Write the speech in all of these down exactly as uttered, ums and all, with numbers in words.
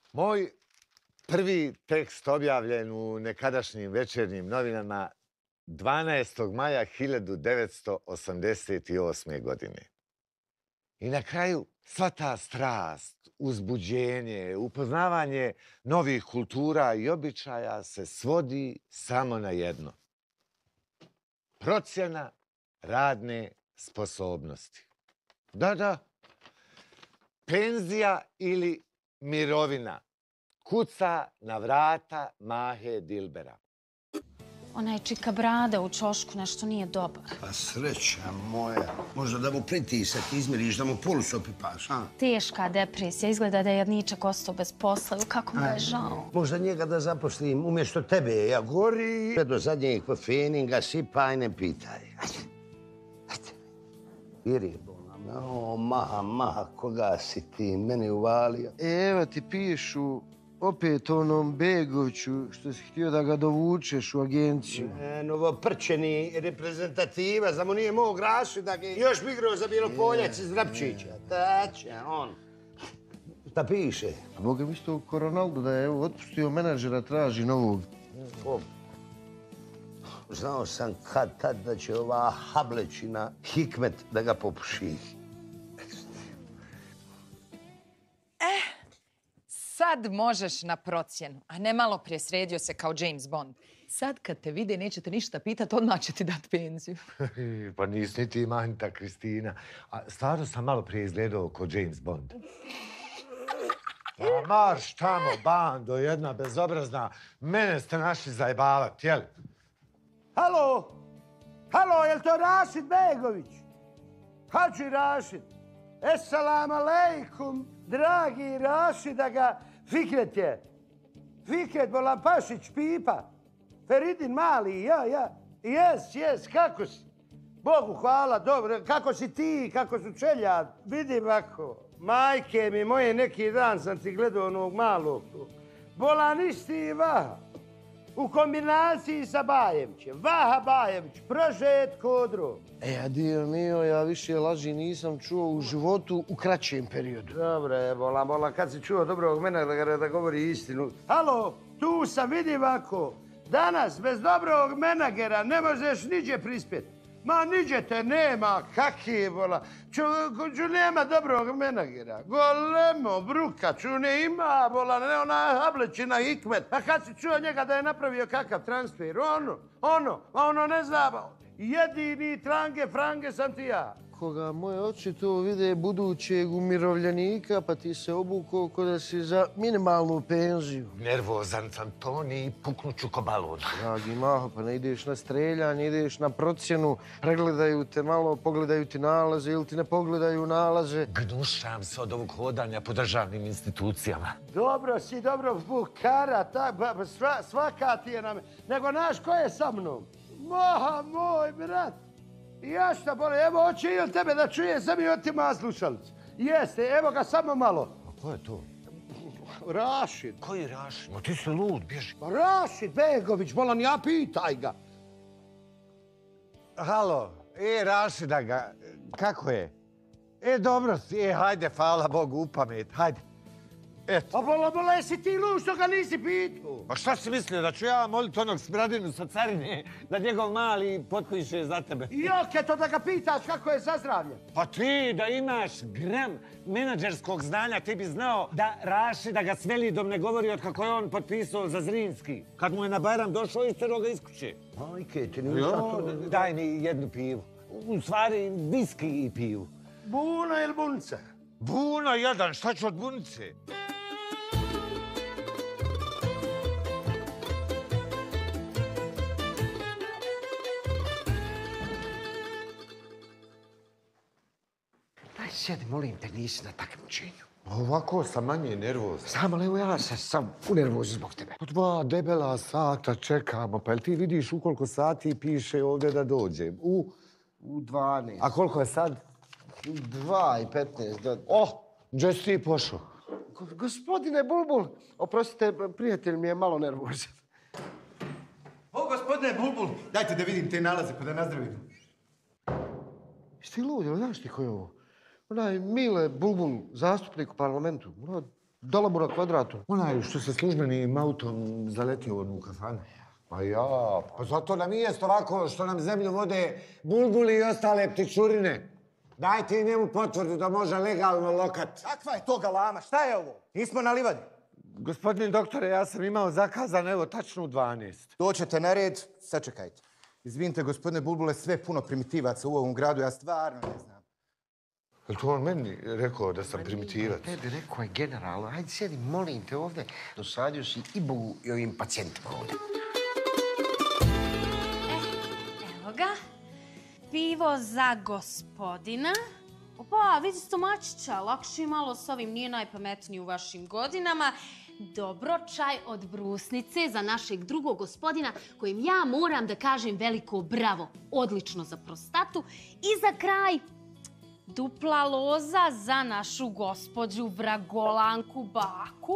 Moj prvi tekst objavljen u nekadašnjim večernjim novinama dvanaestog maja hiljadu devetsto osamdeset osme. godine. I na kraju sva ta strast, uzbuđenje, upoznavanje novih kultura i običaja se svodi samo na jedno. Procjena radne sposobnosti. Da, da. Penzija ili mirovina kuca na vrata Mahe Dilbera. Onaj čika brada u čošku nešto nije dobar. Pa sreća moja. Možda da mu pritisak izmiriš, da mu puls opipaš, a? Teška depresija. Izgleda da je jadničak ostao bez posla. Kako mu je žao. Možda njega da zaposlim umjesto tebe. Ja gori do zadnjeg kofeninga sipaj, ne pitaj. Ajde. Ajde. Viri, bolam. O, maha, maha, koga si ti meni uvalio? Evo ti pišu opet onom Begoviću što si htio da ga dovučeš u agenciju. E, novoprčeni reprezentativa, za mu nije mog raši da ga još bi igrao za Bjelopoljac iz Vrapčića. Tače, on. Šta piše? A Boga mi isto ko Ronaldo da je evo otpustio menadžera, traži novog. O, znao sam kad tad da će ova hablećina Hikmet da ga popuši. Sad možeš na procjenu, a ne malo prije sredio se kao James Bond. Sad kad te vide nećete ništa pitat, odmah će ti dat penziju. Pa nis ni ti manjta, Kristina. A stvarno sam malo prije izgledao kao James Bond. Pa marš tamo, bando, jedna bezobrazna. Mene ste našli zajebavat, jel? Halo? Halo, je li to Rašid Begović? Hadži Rašid. Esselamu alejkum, dragi Rašidaga Fikret je. Fikret Bolampašić Pipa. Feridin Mali, ja, ja. Jes, jes, kako si? Bogu hvala, dobro. Kako si ti, kako su čelja? Vidim ovako. Majke mi moje, neki dan sam ti gledao onog malog tu. Bolan isti Vaha. U kombinaciji sa Bajevićem. Vaha Bajević, prožet kodro. E, a dio mio, ja više laži nisam čuo u životu u kraćem periodu. Dobro je, bola, bola, kad si čuo dobrog menadžera da govori istinu. Halo, tu sam, vidi ovako. Danas, bez dobrog menadžera, ne možeš niđe prispjeti. Ma, niđe te nema, kaki, bola. Ču, ču nema dobrog menadžera. Golemo, bruka, ču ne ima, bola, ne ona hablećina Hikmet. A kad si čuo njega da je napravio kakav transfer? Ono, ono, ono ne zna. Jedini trange frange sam ti ja. Koga moje oči to vide budućeg umirovljenika, pa ti se obukao ko da si za minimalnu penziju. Nervozan sam, Toni, i puknuću ko balon. Dragi Maho, pa ne ideš na streljanje, ideš na procjenu, pregledaju te malo, pogledaju ti nalaze ili ti ne pogledaju nalaze. Gnušam se od ovog hodanja po državnim institucijama. Dobro si, dobro, bukara, tak, sva, svaka ti je na me. Nego znaš ko je sa mnom? Maha, moj brat. Ja šta boli, evo hoće i od tebe da čuje, sam i od ti moja slušalica. Jeste, evo ga samo malo. A ko je to? Rašid. Koji Rašid? Ma ti si lud, bježi. Rašid Begović, bolan, ja pitaj ga. Halo, e, Rašida ga, kako je? E, dobro si, e, hajde, hvala Bogu, u pamet, hajde. Eto. A bola, bola, jesi ti lud što ga nisi pitao? Pa šta si mislio, da ću ja moliti onog smradinu sa carine da njegov mali potpiše za tebe? Jok je to da ga pitaš kako je za zdravlje. Pa ti da imaš gram menadžerskog znanja, ti bi znao da Rašida ga s Velidom ne govori od kako je on potpisao za Zrinski. Kad mu je na Bajram došao, istero ga iz kuće. Majke, ti nisam to... Daj mi jednu pivu. U stvari, viski i pivu. Buna ili bunca? Buna jedan, šta ću od bunice? Sjedi, molim te, nisi na takmičenju. Ovako sam manje nervozan. Samo, ali evo ja sam sam u nervozu zbog tebe. Po dva debela sata čekamo, pa jel ti vidiš u koliko sati piše ovdje da dođem? U? U dvanaest. A koliko je sad? U dva i petnaest. Da... Oh, gdje si ti pošao? Gospodine Bulbul, oprostite, prijatelj mi je malo nervozan. O, gospodine Bulbul, dajte da vidim te nalaze pa da nazdravim. Jesi ti lud, ili znaš ti ko je ovo? Onaj Mile Bulbul, zastupnik u parlamentu. Dolabu na kvadratu. Onaj što se službenim autom zaletio u onu kafanu. Pa ja, pa zato nam i jest ovako što nam zemlju vode bulbuli i ostale ptičurine. Dajte i njemu potvrdu da može legalno lokat. Kakva je to galama? Šta je ovo? Nismo na livadi. Gospodine doktore, ja sam imao zakazan, evo, tačno u dvanaest. Doćete na red, sačekajte. Izvinite, gospodine Bulbule, sve puno primitivaca u ovom gradu, ja stvarno ne znam. Je li to on meni rekao da sam primitivac? Tebi rekao je general, ajde sjedi, molim te ovdje. Dosadio si i Bogu i ovim pacijentima ovdje. Evo ga. Pivo za gospodina. Opa, vidi stomačića, lakši malo s ovim, nije najpametniji u vašim godinama. Dobro, čaj od brusnice za našeg drugog gospodina, kojim ja moram da kažem veliko bravo. Odlično za prostatu. I za kraj, dupla loza za našu gospođu Vragolanku baku.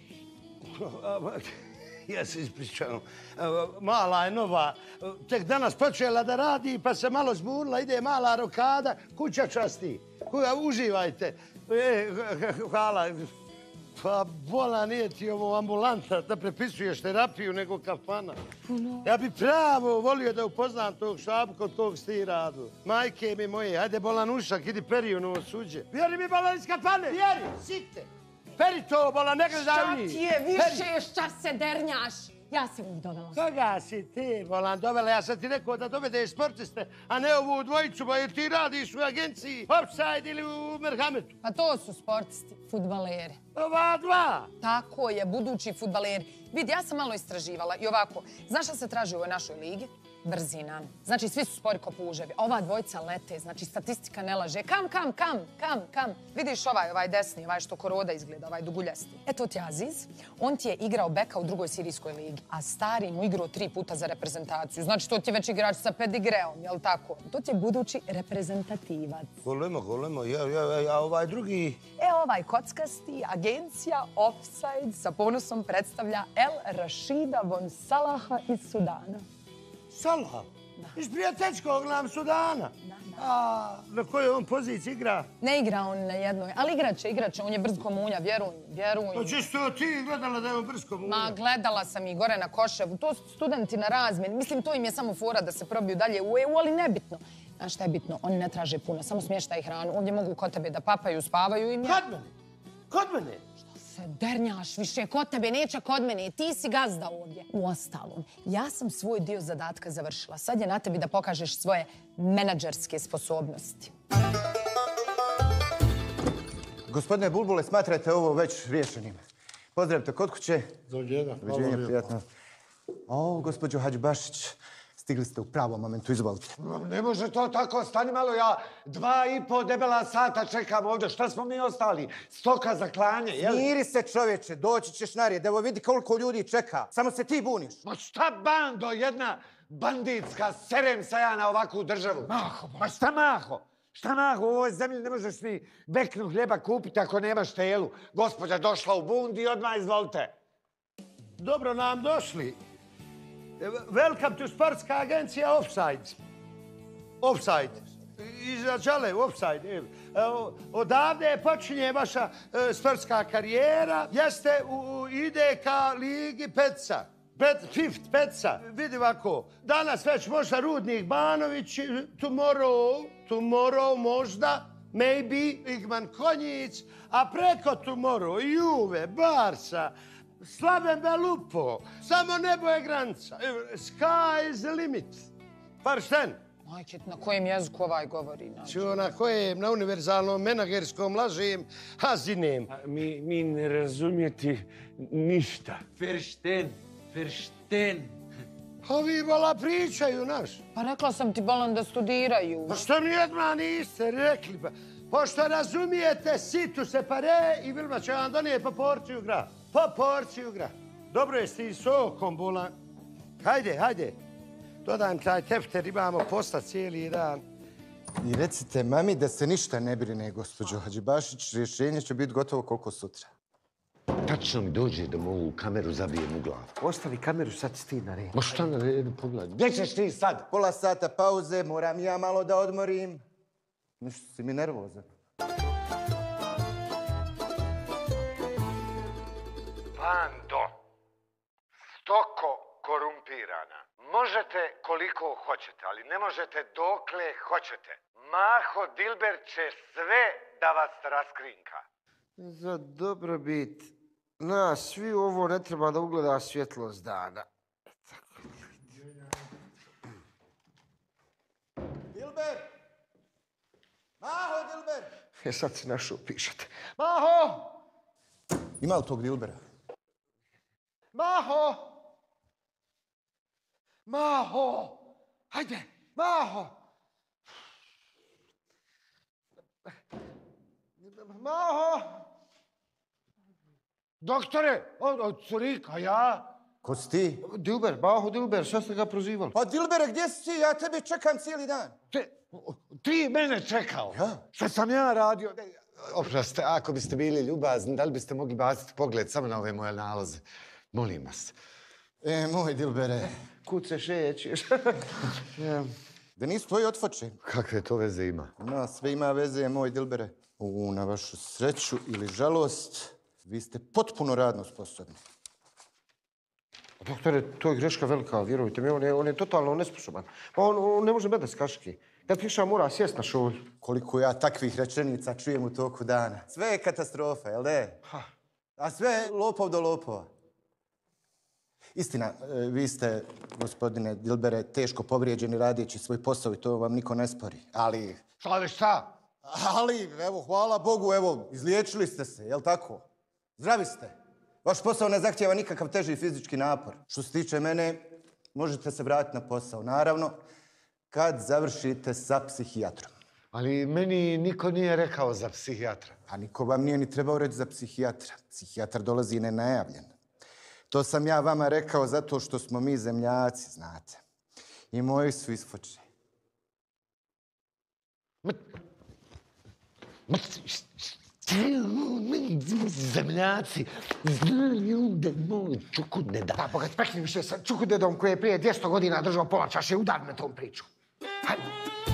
Ja se ispričavam. Mala je nova, tek danas počela da radi, pa se malo zbunila, ide mala rokada, kuća časti. Uživajte. E, hvala. Pa bola nije ti ovo ambulanta da prepisuješ terapiju nego kafana. Ja bi pravo volio da upoznam tog šabu kod kog si ti radu. Majke mi moje, hajde bolan ušak, idi peri u novo suđe. Vjeri mi bolan iz kafane, vjeri, site. Peri to, bolan, ne gledaj u njih. Šta ti je više, šta se dernjaš? Ja sam ih dovela. Koga si ti, bolan, dovela? Ja sam ti rekao da dovedeš sportiste, a ne ovu dvojicu, ba jer ti radiš u agenciji Offside ili u Merhametu. Pa to su sportisti, fudbaleri. Ova dva. Tako je, budući fudbaleri. Vidi, ja sam malo istraživala i ovako, znaš šta se traži u ovoj našoj ligi? Brzina. Znači, svi su spori ko puževi. Ova dvojica lete, znači, statistika ne laže. Kam, kam, kam, kam, kam. Vidiš ovaj, ovaj desni, ovaj što ko Roda izgleda, ovaj duguljasti. E, to ti je Aziz. On ti je igrao beka u drugoj sirijskoj ligi, a stari mu igrao tri puta za reprezentaciju. Znači, to ti je već igrač sa pedigreom, jel tako? To ti je budući reprezentativac. Golemo, golemo, ja, ja, ja, ovaj drugi... E, ovaj kockasti, agencija Offside sa ponosom predstavlja El Rashida von Salaha iz Sudana. Salah? Iz prijateljskog nam Sudana? Da, da. A na kojoj on poziciji igra? Ne igra on na jednoj, ali igraće, igraće. On je brz ko munja, vjeruj, vjeruj. Pa čisto ti gledala da je on brz ko munja? Ma, gledala sam i gore na Koševu. To su studenti na razmjeni. Mislim, to im je samo fora da se probiju dalje u E U, ali nebitno. Znaš šta je bitno? Oni ne traže puno, samo smještaj i hranu. Ovdje mogu kod tebe da papaju, spavaju i... Kod mene? Kod mene? Se dernjaš više kod tebe, neće kod mene. Ti si gazda ovdje. Uostalom, ja sam svoj dio zadatka završila. Sad je na tebi da pokažeš svoje menadžerske sposobnosti. Gospodine Bulbule, smatrajte ovo već riješenim. Pozdravite kod kuće. Dođena. Doviđenja, prijatno. O, gospođo Hadžibašić, stigli ste u pravom momentu, izvolite. Ne može to tako, stani malo, ja dva i po debela sata čekam ovdje. Šta smo mi ostali? Stoka za klanje, jel? Smiri se, čovječe, doći ćeš na red. Evo vidi koliko ljudi čeka. Samo se ti buniš. Ma šta bando, jedna banditska, serem sa ja na ovakvu državu. Maho, ma šta maho? Šta maho, u ovoj zemlji ne možeš ni beknu hljeba kupiti ako nemaš telu. Gospođa došla u bund i odmah izvolite. Dobro nam došli. Welcome to sportska agencija Offside. Offside. Iza Đale, Offside. Odavde počinje vaša sportska karijera. Jeste, ide ka ligi Petca. Fifth Petca. Vidi ovako, danas već možda Rudnik Banović, tomorrow, tomorrow možda, maybe, Igman Konjic, a preko tomorrow Juve, Barsa, Slaven Belupo, samo nebo je granica. Sky is the limit. Paršten. Majke, na kojem jeziku ovaj govori? Čuo na kojem, na univerzalnom, menagerskom, lažem, hazinem. Mi, mi ne razumijete ništa. Veršten, veršten. Ovi vola pričaju, naš. Pa rekla sam ti, Bolan, da studiraju. Pa što mi odmah niste rekli? Pa, pošto razumijete, situ se pare i Vilma će vam donijeti po porciju gra. Po porciju gra. Dobro je s ti sokom, Bolan. Hajde, hajde. Dodam taj tefter, imamo posla cijeli dan. I recite mami da se ništa ne brine, gospođo Hadžibašić. Rješenje će biti gotovo koliko sutra. Tačno mi dođe da mu ovu kameru zabijem u glavu. Ostavi kameru, sad si ti na redu. Ma šta na redu, pogledaj. Gdje ćeš ti sad? Pola sata pauze, moram ja malo da odmorim. Nešto si mi nervozan. Bando. Stoko korumpirana. Možete koliko hoćete, ali ne možete dokle hoćete. Maho Dilber će sve da vas raskrinka. Za dobrobit nas svi ovo ne treba da ugleda svjetlost dana. Dilber! Maho, Dilber! E sad si našao, pišete. Maho! Ima li tog Dilbera? Maho! Maho! Hajde, Maho! Maho! Doktore, od curika, ja? Ko si ti? Dilber, Maho Dilber, šta ste ga prozivali? Pa Dilbere, gdje si ti? Ja tebe čekam cijeli dan. Te, ti mene čekao. Ja? Šta sam ja radio? Oproste, ako biste bili ljubazni, da li biste mogli baciti pogled samo na ove moje nalaze? Molim vas. E, moj Dilbere. Kud se šećeš? Da nisu tvoji otfoče. Kakve to veze ima? Ima, sve ima veze, moj Dilbere. U, na vašu sreću ili žalost, vi ste potpuno radno sposobni. Doktore, to je greška velika, vjerujte mi, on je, on je totalno nesposoban. Pa on, on ne može bez kaški. Kad piša, mora sjest na šolju. Koliko ja takvih rečenica čujem u toku dana. Sve je katastrofa, jel de? Ha. A sve je lopov do lopova. Istina, vi ste, gospodine Dilbere, teško povrijeđeni radijeći svoj posao i to vam niko ne spori. Ali... Ali šta? Ali, evo, hvala Bogu, evo, izliječili ste se, jel tako? Zdravi ste. Vaš posao ne zahtijeva nikakav teži fizički napor. Što se tiče mene, možete se vratiti na posao. Naravno, kad završite sa psihijatrom. Ali meni niko nije rekao za psihijatra. A niko vam nije ni trebao reći za psihijatra. Psihijatar dolazi nenajavljen. To sam ja vama rekao zato što smo mi zemljaci, znate. I moji su isfoče. Zemljaci znaju da moj Čukudeda... Da, boga, spekni više sa Čukudedom koji je prije dvjesto godina držao pola čaše, udar me tom priču. Hajde.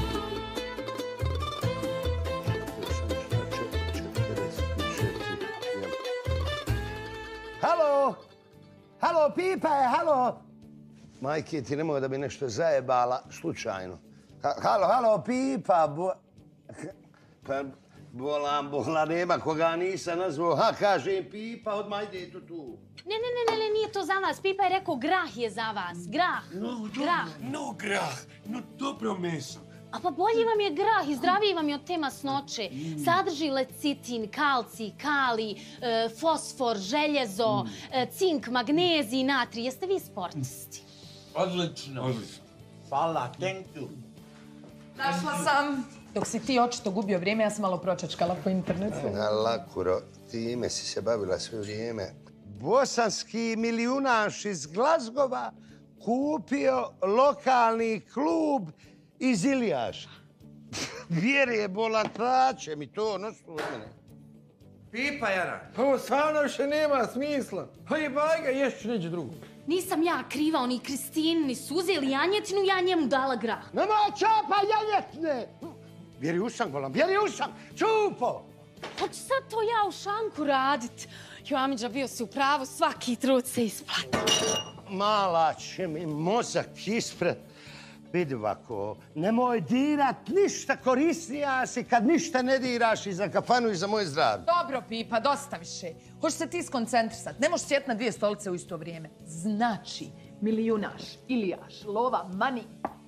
Halo? Halo, Pipa je, halo? Majke, ti nemoj da bi nešto zajebala slučajno. Ha, halo, halo, Pipa, bo... Pa, bolan, bola, nema koga nisam nazvao. Ha, kažem Pipa, odmah ide to tu. Ne, ne, ne, ne, ne, nije to za vas. Pipa je rekao grah je za vas. Grah. No, grah. no grah, no dobro meso. A pa bolji vam je grah i zdraviji vam je od te masnoće. Sadrži lecitin, kalcij, kalij, e, fosfor, željezo, e, cink, magnezij, natrij. Jeste vi sportisti? Odlično. Odlično. Hvala, thank you. Našla sam. Dok si ti očito gubio vrijeme, ja sam malo pročačkala po internetu. Lakuro, time si se bavila sve vrijeme. Bosanski milijunaš iz Glazgova kupio lokalni klub iz Ilijaša. Vjeruje, bola, traće mi to, nosu od mene. Pipa, Jara. Ovo stvarno više nema smisla. Pa i bajga, ješću neđe drugo. Nisam ja kriva, ni Kristin, ni Suze ili janjetinu, ja njemu dala grah. Nema čapa janjetne! Vjeri ušam, volam, vjeri ušam! Čupo! Hoću sad to ja u šanku radit. Jo, Amidža, bio si u pravu, svaki trud se isplati. Mala će mi mozak ispred. Vidi ovako, nemoj dirat ništa korisnija si kad ništa ne diraš i za kafanu i za moj zdravlje. Dobro, Pipa, dosta više. Hoćeš se ti skoncentrisat. Ne možeš sjeti na dvije stolice u isto vrijeme. Znači, milijunaš, Ilijaš, lova, mani.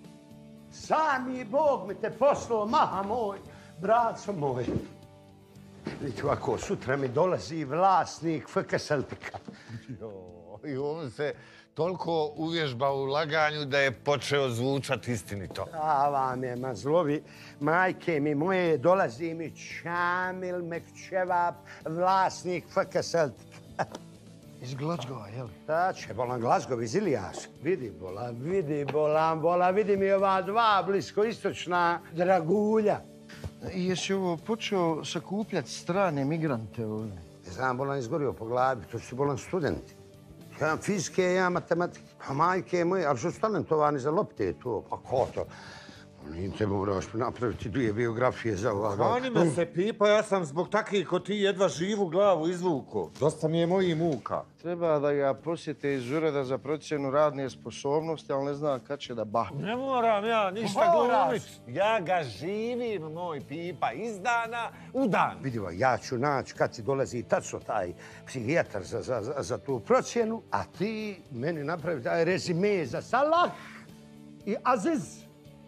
Sami Bog mi te poslao, maha moj, braco moj. Vidite ovako, sutra mi dolazi vlasnik F K Celtica. I on se toliko uvježba u laganju da je počeo zvučati istinito. A vam je mazlovi, majke mi moje, dolazi mi Čamil Mekčevap, vlasnik F K Celtica. Iz Glazgova, jel? Da će, bolan Glazgov iz Ilijaša. Vidi, bolan, vidi, bolan, bolan, vidi mi ova dva bliskoistočna dragulja. I jesi ovo počeo sakupljati strane migrante ovdje? Ne znam, bolan izgorio po glavi, to su bolan studenti. Ja imam fizike, ja imam matematike. Pa majke moje, ali što su talentovani za lopte to? Pa ko to? Nite moraš napraviti dvije biografije za ovoga. Kani me se, Pipa, ja sam zbog takvih ko ti jedva živu glavu izvuko. Dosta mi je mojih muka. Treba da ga posjete iz ureda za procjenu radne sposobnosti, ali ne znam kad će da bahne. Ne moram ja ništa Moraš. glumit. Ja ga živim, moj Pipa, iz dana u dan. Vidiva, ja ću naći kad ti dolazi tačno taj psihijatar za, za, za, za tu procjenu, a ti meni napravi taj rezime za Salah i Aziz.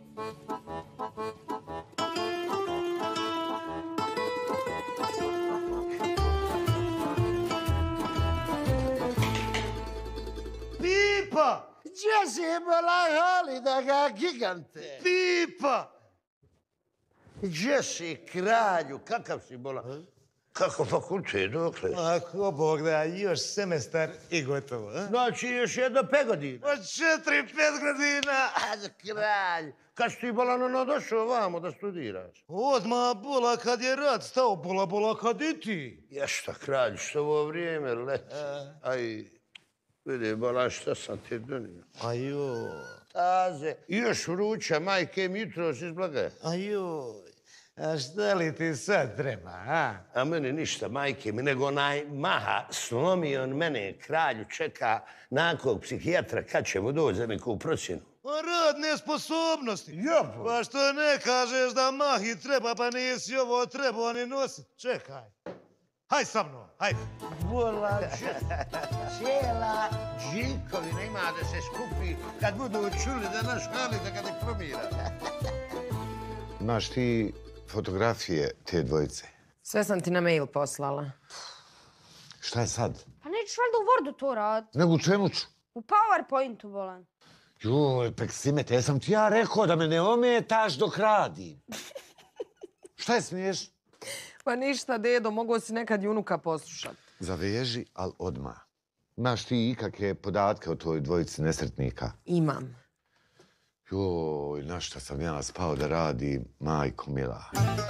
Pipa! Gdje si bolan hali da ga gigante? Pipa! Gdje si kralju? Kakav si bolan? Kako fakultet, dokle? Ako Bog da, još semestar i gotovo. A? Znači još jedno pet godina. Od četiri, pet godina. A, kralj, kad si ti bolan ono došao vamo da studiraš? Odmah bola kad je rad stao, bola bola kad i ti. Ja šta, kralj, što ovo vrijeme leti? Aj, vidi, bolan, šta sam ti donio? Ajo, Taze, i još vruća, majke mi jutros izblagaja. ajoj. A šta li ti sad treba, a? A meni ništa, majke mi, nego onaj Maha slomio on mene, kralju, čeka nakog psihijatra kad će mu doći za neku procjenu. Radne sposobnosti. Jopo. Pa što ne kažeš da Mahi treba, pa nisi ovo trebao ni nosit. Čekaj. Haj sa mnom, hajde. Bola, cijela džinkovina ima da se skupi kad budu čuli da naš Hali da ga ne promira. Imaš ti fotografije te dvojice? Sve sam ti na mail poslala. Šta je sad? Pa nećeš valjda u Wordu to raditi. Nego u čemu ću? U PowerPointu, bolan. Joj, Peksimete, jesam ti ja rekao da me ne ometaš dok radim. Šta je smiješno? Pa ništa, dedo, mogu si nekad i unuka poslušat. Zaveži, ali odmah. Imaš ti ikakve podatke o toj dvojici nesretnika? Imam. Joj, na šta sam ja spao da radim, majko mila.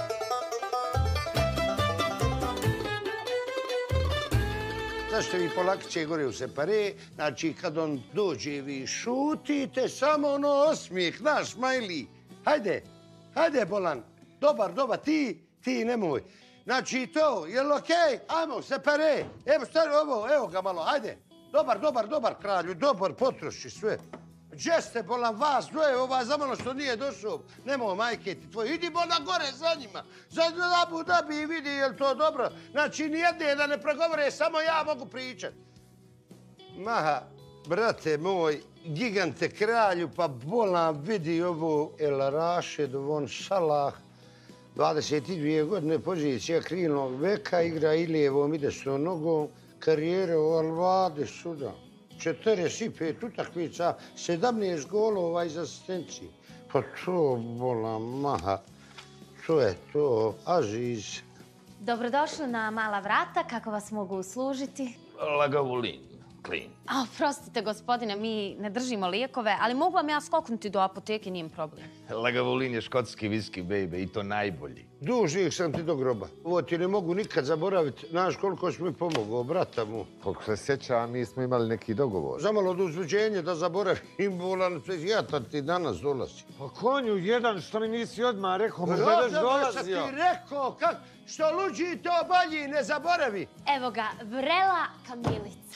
Zašto vi polakće gore u separe, znači kad on dođe vi šutite, samo ono osmijeh, naš smajli. Hajde, hajde bolan, dobar, dobar, ti, ti nemoj. Znači to, jel okej? Ajmo, separe, evo stari ovo, evo ga malo, hajde. Dobar, dobar, dobar kralju, dobar, potroši sve. Gdje ste bolan vas dvoje, ova za malo što nije došao? Nemoj majke ti tvoje, idi bolan gore za njima. Za Abu Dhabi i vidi jel to dobro. Znači nijedne da ne pregovore, samo ja mogu pričat. Maha, brate moj, gigante kralju, pa bolan vidi ovo El Rašid von Salah. dvadeset dvije godine pozicija krilnog veka, igra i lijevom i desnom nogom, karijere u Al-Vadi suda. četrdeset pet utakmica, sedamnaest golova iz asistencije. Pa to, bola Maha, to je to, Aziz. Dobrodošli na Mala vrata, kako vas mogu uslužiti? Lagavulin, klin. A, oprostite, gospodine, mi ne držimo lijekove, ali mogu vam ja skoknuti do apoteke, nije problem. Lagavulin je škotski viski, bejbe, i to najbolji. Dužih sam ti do groba. Ovo ti ne mogu nikad zaboraviti. Znaš koliko si mi pomogao, brata mu. Koliko se sjećam, mi smo imali neki dogovor. Zamalo od uzbuđenja da zaboravim, bolan psihijatar ti danas dolazi. Pa konju jedan, što mi nisi odmah rekao, možda Brate, već sam dolazio. ti rekao, kak, što luđi to bolji, ne zaboravi. Evo ga, vrela kamilica.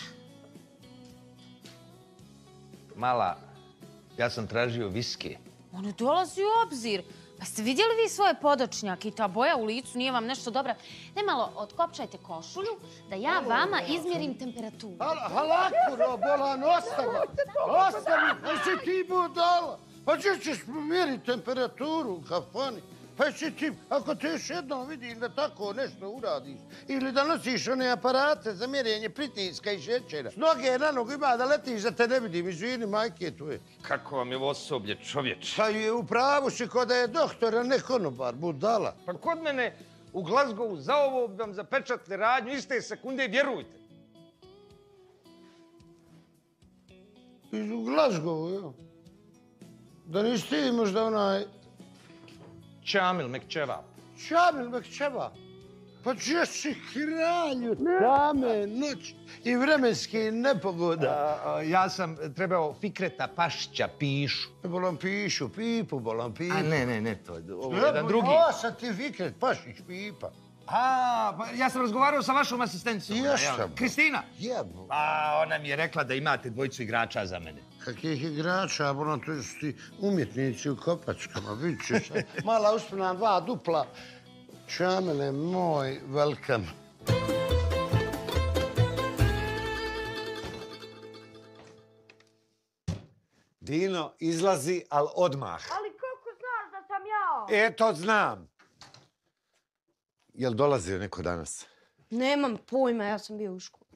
Mala, ja sam tražio viski. Ono dolazi u obzir. Pa ste vidjeli vi svoje podočnjake i ta boja u licu nije vam nešto dobra? Ne malo, otkopčajte košulju da ja vama izmjerim temperaturu. Halakuro, bolan, ostavi. Ostavi, pa si ti budala. Pa gdje ćeš mjeriti temperaturu u kafani? Pa si ti, ako te još jednom vidi da tako nešto uradiš, ili da nosiš one aparate za mjerenje pritiska i šećera, s noge na nogu ima da letiš da te ne vidim, izvini, majke tvoje. Kako vam je ovo osoblje, čovječ? Pa je u pravu si ko da je doktor, a ne konobar, budala. Pa kod mene u Glasgowu za ovo vam zapečatili radnju iste sekunde, vjerujte. Iz u Glasgowu, jo. Da nisi ti možda onaj... Čamil Mekčeva. Čamil Mekčeva. Pa če si kralju tame noć i vremenski nepogoda. Ja sam trebao Fikreta Pašića Pišu. Bolan pišu, pipu, bolan pipu. A ne, ne, ne, to je ovo je jedan drugi. Ja sam ti Fikret Pašić, pipa. A, pa ja sam razgovarao sa vašom asistencijom. Jesam. Kristina? Jebo. A, ona mi je rekla da imate dvojicu igrača za mene. Kakih igrača, bolan, to su ti umjetnici u kopačkama, vidit ćeš. Mala uspjena, dva dupla. Čamele moj, welcome. Dino, izlazi, ali odmah. Ali kako znaš da sam ja? Eto, znam. Jel dolazio neko danas? Nemam pojma, ja sam bio u školi.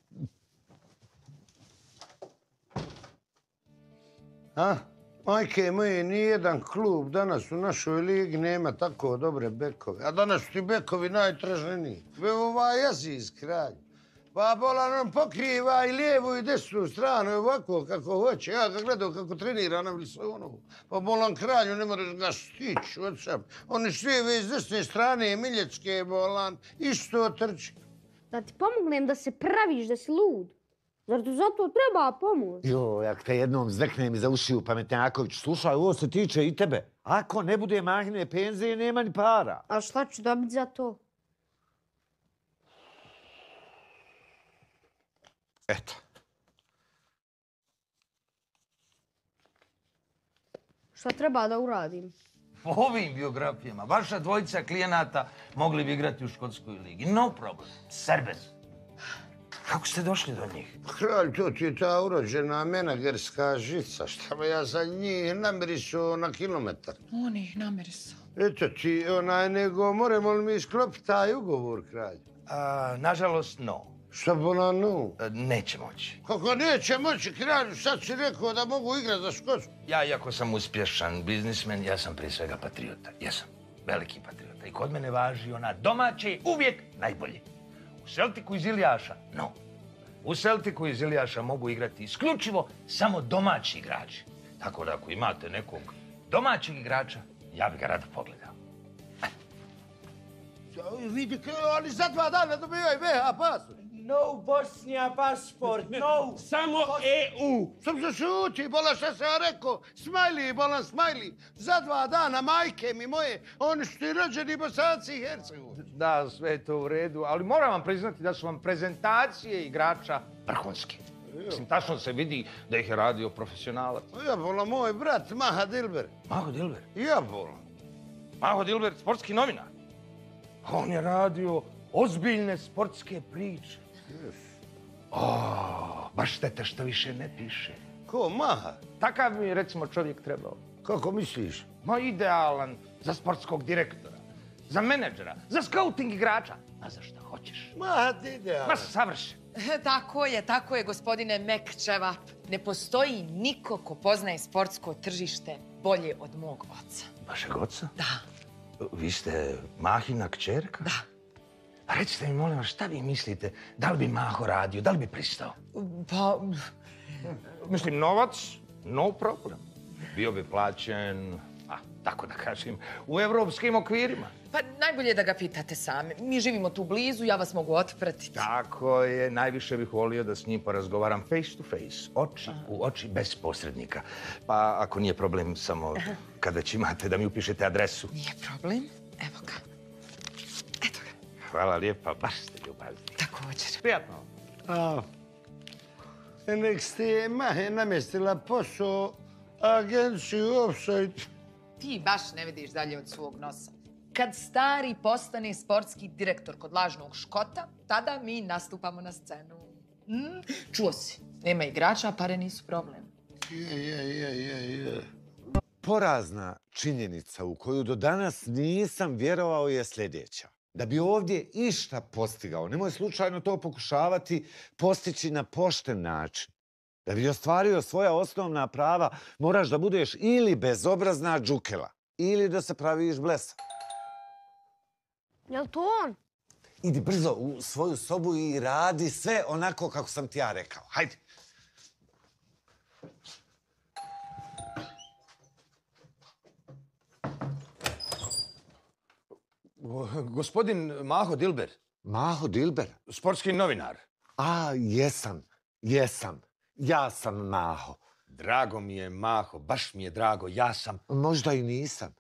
A? Majke moje, nijedan klub danas u našoj ligi nema tako dobre bekove. A danas su ti bekovi najtraženiji. Ovaj Aziz, kralj. Pa bolan on pokriva i lijevu i desnu stranu ovako kako hoće. Ja ga gledao kako trenira na Wilsonovu. Pa bolan kralju ne moraš ga stići od sam. Oni s lijeve i s desne strane Miljecke bolan isto trči. Da ti pomognem da se praviš da si lud. Zar tu zato treba pomoć? Jo, jak te jednom zveknem iza ušiju, pametnjaković, slušaj, ovo se tiče i tebe. Ako ne bude mahine penzije, nema ni para. A šta ću dobiti za to? Eto. Šta treba da uradim? Po ovim biografijama, vaša dvojica klijenata mogli bi igrati u škotskoj ligi. No problem. Serbez. Kako ste došli do njih? Kralj, to ti je ta urođena menagerska žica. Šta me ja za njih namirisao na kilometar? On ih namirisao. Eto ti, onaj, nego moramo li mi isklopiti taj ugovor, kralj? A, nažalost, no. Šta bolan no? E, Neće moći. Kako neće moći, kralju? Sad si rekao da mogu igrati za Škotsku. Ja, iako sam uspješan biznismen, ja sam prije svega patriota. Jesam. Veliki patriota. I kod mene važi ona domaće uvijek najbolje. U Celticu iz Ilijaša, no. U Celticu iz Ilijaša mogu igrati isključivo samo domaći igrači. Tako da ako imate nekog domaćeg igrača, ja bi ga rado pogledao. Vidi, oni za dva dana dobivaju V H pasu. No Bosnija pasport, no. Samo E U. Sam se šuti, bolan, šta sam ja rekao? Smajli, bolan, smajli. Za dva dana, majke mi moje, oni su ti rođeni Bosanci i Hercegovini. Da, sve je to u redu, ali moram vam priznati da su vam prezentacije igrača vrhunske. Mislim, tačno se vidi da ih je radio profesionalac. Ja, bolan, moj brat, Maha Dilber. Maho Dilber? Ja, bolan. Maho Dilber, sportski novinar. On je radio ozbiljne sportske priče. O, baš šteta što više ne piše. Ko, Maha? Takav mi je, recimo, čovjek trebao. Kako misliš? Ma idealan za sportskog direktora, za menadžera, za scouting igrača. A za šta hoćeš? Maha, ti idealan. Ma savršen. Tako je, tako je, gospodine Mekčevap. Ne postoji niko ko poznaje sportsko tržište bolje od mog oca. Vašeg oca? Da. Vi ste Mahina kćerka? Da. A recite mi, molim vas, šta vi mislite? Da li bi Maho radio? Da li bi pristao? Pa... Mislim, novac, no problem. Bio bi plaćen, a, tako da kažem, u evropskim okvirima. Pa najbolje da ga pitate sami. Mi živimo tu blizu, ja vas mogu otpratiti. Tako je, najviše bih volio da s njim porazgovaram face to face, oči u oči, bez posrednika. Pa ako nije problem, samo kada će imate da mi upišete adresu. Nije problem, evo ga. Eto ga. Hvala lijepa, baš ste ljubazni. Također. Prijatno. A, nek ste Mahe namjestila posao agenciju Offside. Ti baš ne vidiš dalje od svog nosa. Kad stari postane sportski direktor kod lažnog Škota, tada mi nastupamo na scenu. Mm, čuo si, nema igrača, a pare nisu problem. Je, je, je, je, je. Porazna činjenica u koju do danas nisam vjerovao je sljedeća. Da bi ovdje išta postigao, nemoj slučajno to pokušavati postići na pošten način. Da bi ostvario svoja osnovna prava, moraš da budeš ili bezobrazna džukela, ili da se praviš blesa. Jel to on? Idi brzo u svoju sobu i radi sve onako kako sam ti ja rekao. Hajde. Gospodin Maho Dilber. Maho Dilber? Sportski novinar. A, jesam, jesam. Ja sam Maho. Drago mi je, Maho, baš mi je drago, ja sam... Možda i nisam.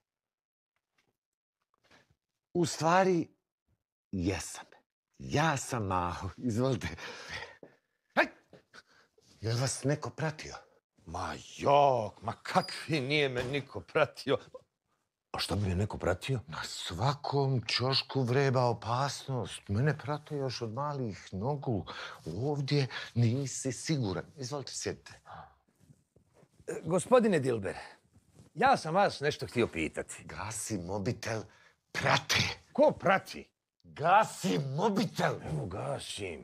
U stvari, jesam. Ja sam Maho. Izvolite. Hej! Je li vas neko pratio? Ma jok, ma kakvi nije me niko pratio. A što bi me neko pratio? Na svakom ćošku vreba opasnost. Mene prate još od malih nogu. Ovdje nisi siguran. Izvolite, sjedite. Gospodine Dilber, ja sam vas nešto htio pitati. Gasi mobitel, prate. Ko prati? Gasi mobitel. Evo gasim.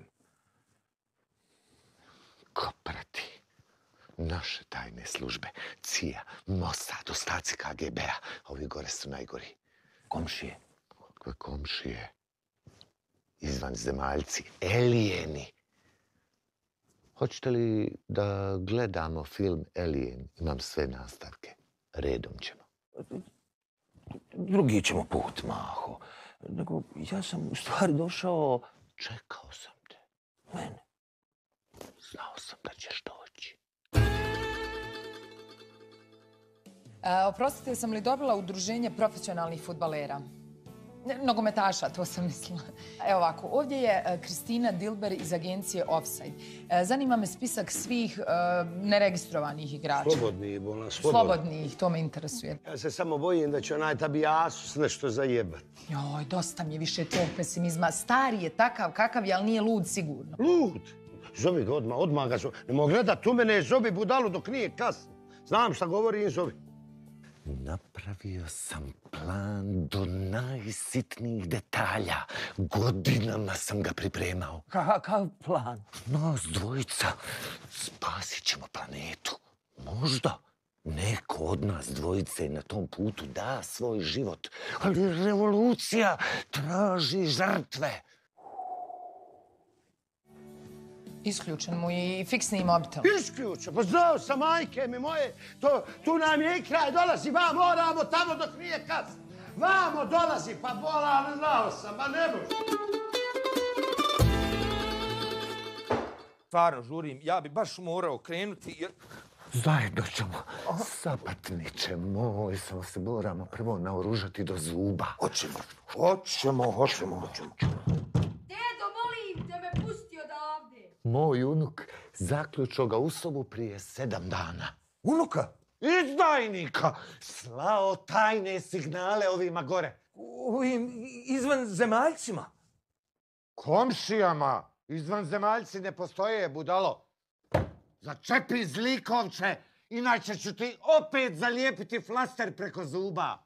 Ko prati? Naše tajne službe, C I A, Mossad, ostaci K G B-a. Ovi gore su najgori. Komšije. Kakve komšije? Izvanzemaljci, elijeni. Hoćete li da gledamo film Alien? Imam sve nastavke. Redom ćemo. Drugi ćemo put, Maho. Nego, ja sam u stvari došao... Čekao sam te. Mene. Znao sam da ćeš doći. E, oprostite, sam li dobila udruženje profesionalnih fudbalera? Ne, nogometaša, to sam mislila. Evo ovako, ovdje je e, Kristina Dilber iz agencije Offside. E, zanima me spisak svih e, neregistrovanih igrača. Slobodnih, Bolan, slobodnih. Slobodnih, to me interesuje. Ja se samo bojim da će onaj tabijasus nešto zajebat. Joj, dosta mi je više tog pesimizma. Stari je takav kakav je, ali nije lud sigurno. Lud? Zovi ga odmah, odmah ga zovi. Ne mogu gledat u mene, zovi budalu dok nije kasno. Znam šta govorim, zovi. Napravio sam plan do najsitnijih detalja. Godinama sam ga pripremao. Kakav plan? Nas dvojica spasit ćemo planetu. Možda neko od nas dvojice na tom putu da svoj život. Ali revolucija traži žrtve. Isključen mu i fiksni mobitel. Isključen, pa znao sam, majke mi moje. To, tu nam je i kraj, dolazi, va, moramo tamo dok nije kasno. Vamo dolazi, pa bola, znao sam, ma ne može. Stvarno, žurim, ja bi baš morao krenuti jer... Zajedno ćemo, sapatniče moj, samo se moramo prvo naoružati do zuba. Hoćemo, hoćemo, hoćemo, hoćemo. Dedo, molim te me pusti odavde. Moj unuk zaključao ga u sobu prije sedam dana. Unuka? Izdajnika! Slao tajne signale ovima gore. Ovim izvanzemaljcima? Komšijama! Izvanzemaljci ne postoje, budalo. Začepi zlikovče, inače ću ti opet zalijepiti flaster preko zuba.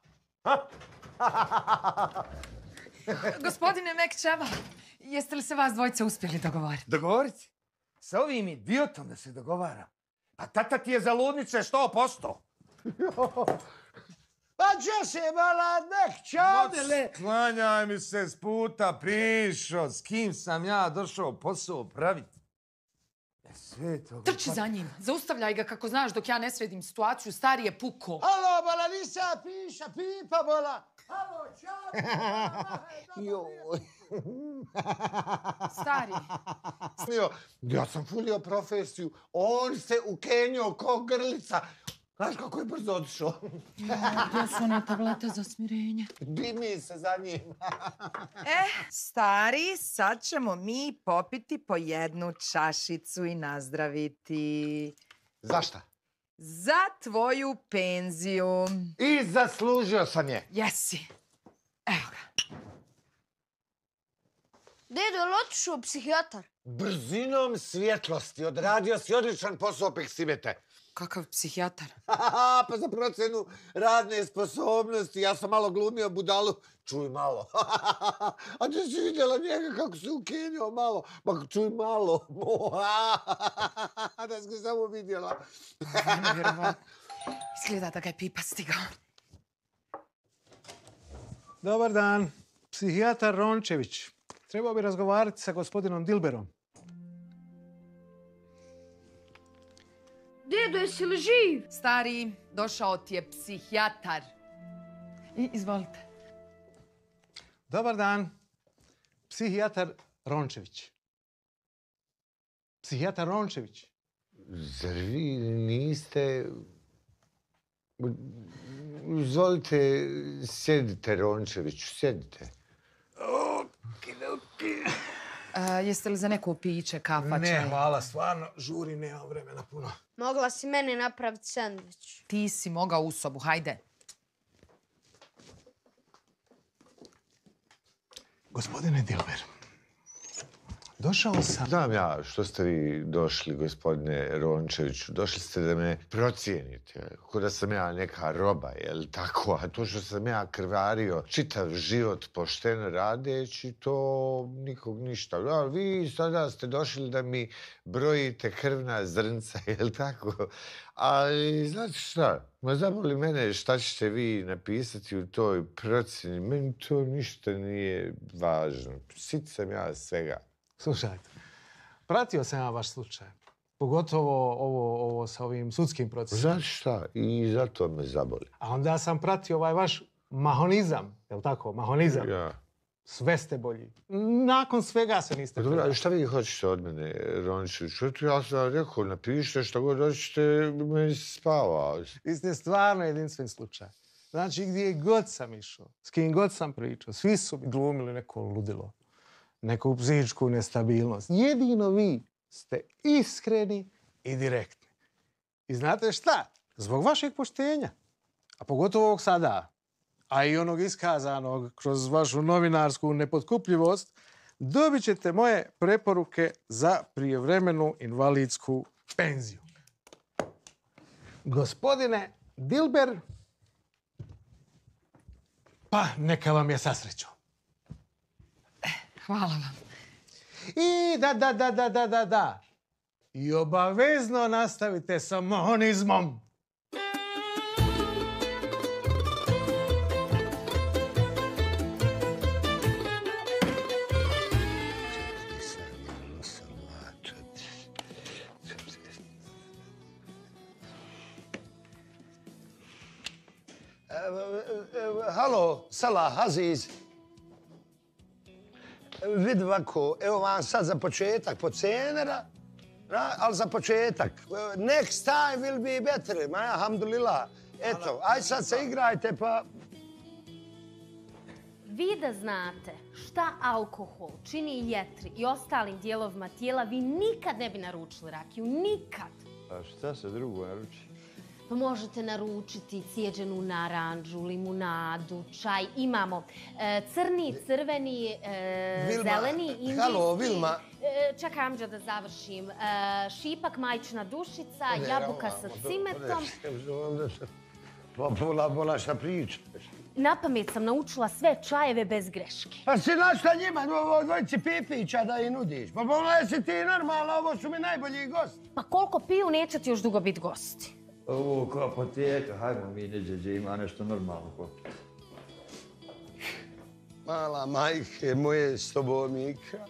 Gospodine Mekčeva, jeste li se vas dvojice uspjeli dogovoriti? Dogovoriti? Sa ovim idiotom da se dogovara? Pa tata ti je za ludnice sto posto. Pa će se mala Mekčavile. Sklanjaj mi se s puta, prišo, s kim sam ja došao posao praviti. Sve to... Trči za njim, zaustavljaj ga kako znaš dok ja ne sredim situaciju, stari je puko. Halo, bola, nisam piša, pipa, bola. Halo, čao. Joj. Stari. Ja sam fulio profesiju. On se ukenio ko grlica. Znaš kako je brzo otišao? Gdje su one tablete za smirenje? Dimi se za njim. Eh, stari, sad ćemo mi popiti po jednu čašicu i nazdraviti. Zašta? Za tvoju penziju. I zaslužio sam je. Jesi. Evo ga. Dedo, je li otišao psihijatar? Brzinom svjetlosti odradio si odličan posao, Peksibete. Kakav psihijatar? Pa za procenu radne sposobnosti. Ja sam malo glumio budalu. Čuj malo. A ti si vidjela njega kako se ukenio malo. Pa čuj malo. Da si samo vidjela. Nevjerovatno. Izgleda da ga je pipa stigao. Dobar dan. Psihijatar Rončević. Trebao bi razgovarati sa gospodinom Dilberom. Dedo, jesi li živ? Stari, došao ti je psihijatar. I, izvolite. Dobar dan. psihijatar Rončević. Psihijatar Rončević. Zar vi niste... Izvolite, sjedite, Rončeviću, sjedite. E, jeste li za neko piće, kafa, čaj? Ne, hvala, stvarno, žuri, nemam vremena puno. Mogla si meni napraviti sandvič. Ti si mogao u sobu, hajde. Gospodine Dilber, došao sam... Znam ja što ste vi došli, gospodine Rončeviću. Došli ste da me procijenite. Ko da sam ja neka roba, jel tako? A to što sam ja krvario čitav život pošteno radeći, to nikog ništa. A vi sada ste došli da mi brojite krvna zrnca, jel tako? Ali, znate šta? Ma zaboli mene šta ćete vi napisati u toj procjeni. Meni to ništa nije važno. Sit sam ja svega. Slušajte, pratio sam ja vaš slučaj. Pogotovo ovo, ovo sa ovim sudskim procesom. Znate šta? I zato me zaboli. A onda sam pratio ovaj vaš mahonizam. Je li tako? Mahonizam. Ja. Sve ste bolji. Nakon svega se niste... Dobro, ali šta vi hoćete od mene, Rončević? Ja sam vam rekao, napišite što god hoćete, meni se spava. Vi ste stvarno jedinstven slučaj. Znači, gdje god sam išao, s kim god sam pričao, svi su mi glumili neko ludilo, neku psihičku nestabilnost. Jedino vi ste iskreni i direktni. I znate šta? Zbog vašeg poštenja, a pogotovo ovog sada, a i onog iskazanog kroz vašu novinarsku nepotkupljivost, dobit ćete moje preporuke za prijevremenu invalidsku penziju. Gospodine Dilber, pa neka vam je sa srećom. Hvala vam. I da, da, da, da, da, da, da. I obavezno nastavite sa mahonizmom. Halo, Salah, Aziz. Vidi ovako, evo vam sad za početak po cenera, ali za početak. Next time will be better, ma alhamdulillah. Eto, aj sad se igrajte pa... Vi da znate šta alkohol čini jetri i ostalim dijelovima tijela, vi nikad ne bi naručili rakiju, nikad. A šta se drugo naruči? Pa možete naručiti cijeđenu naranđu, limunadu, čaj. Imamo e, crni, crveni, e, Vilma, zeleni, indijski. halo, Vilma. E, čekaj, Amđa, da završim. E, šipak, majčina dušica, jabuka sa cimetom. Pa pola, pola šta pričaš. Na pamet sam naučila sve čajeve bez greške. Pa si našla njima ovo dvojici pipića da ih nudiš. Pa pogledaj si ti normalno, ovo su mi najbolji gosti. Pa koliko piju, neće ti još dugo biti gosti. Ovo kao apoteka, hajmo mi neđe gdje ima nešto normalno. Mala majke moje s tobom, Mika.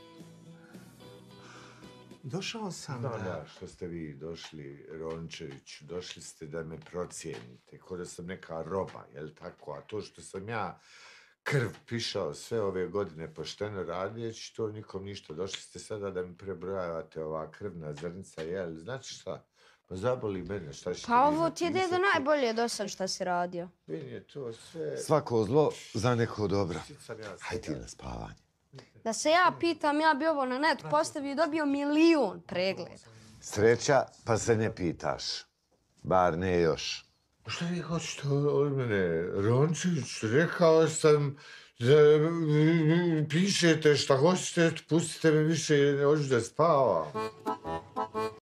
Došao sam Da, da... da, što ste vi došli, Rončeviću, došli ste da me procijenite, ko da sam neka roba, jel tako? A to što sam ja krv pišao sve ove godine pošteno radijeći, to nikom ništa. Došli ste sada da mi prebrojavate ova krvna zrnca, jel? Znači šta? Pa zaboli mene, šta ćete Pa vi ovo ti je napisati? dedo najbolje do sad šta si radio. Meni je to sve... Svako zlo za neko dobro. Hajde Hajde ti na spavanje. Da se ja pitam, ja bi ovo na net postavio i dobio milijun pregleda. Sreća, pa se ne pitaš. Bar ne još. Šta vi hoćete od mene, Rončević? Rekao sam da pišete šta hoćete, pustite me više, hoću da spavam.